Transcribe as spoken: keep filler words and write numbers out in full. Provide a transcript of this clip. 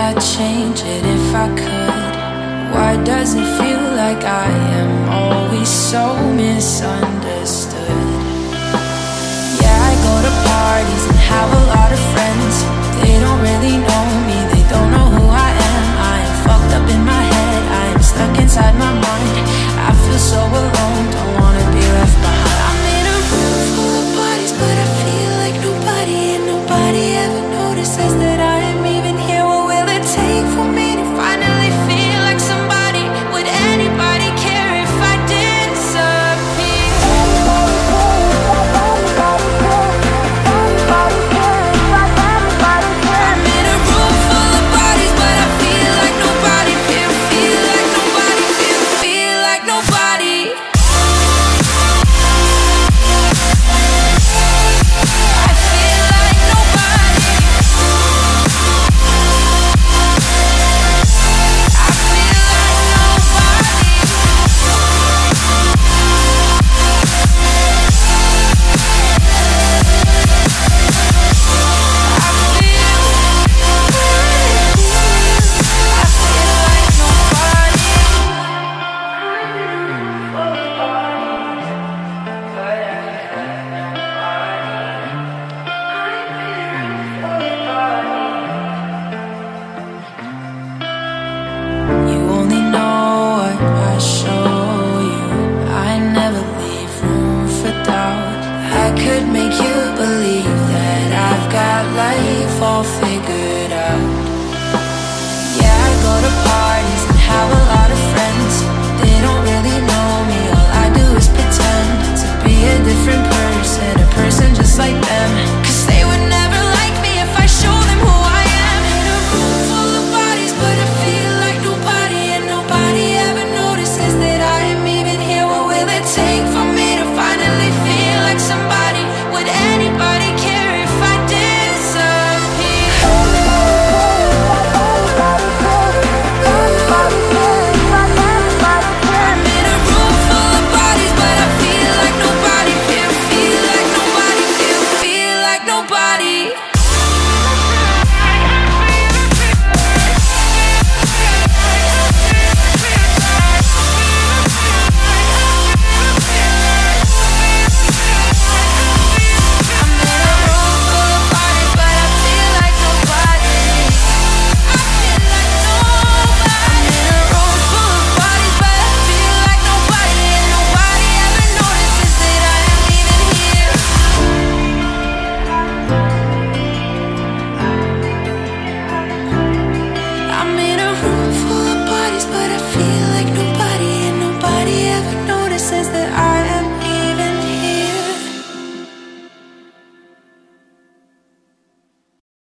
I'd change it if I could. Why does it feel like I am always so misunderstood? Yeah, I go to parties and have a lot of friends. They don't really know me, they don't know who I am. I am fucked up in my head, I am stuck inside my mind. I feel so alone, don't wanna be left behind. I'm in a room full of bodies, but I feel like nobody, and nobody ever notices that I am even here. What will it take for me to finally feel like somebody? Would anybody care if I disappear? I'm in a room full of bodies, but I feel like nobody. Feel, feel like nobody. Feel, feel like nobody. I feel like nobody. I feel like nobody. I feel, I feel like nobody. You only know what I show you. I never leave room for doubt. I could make you believe that I've got life all figured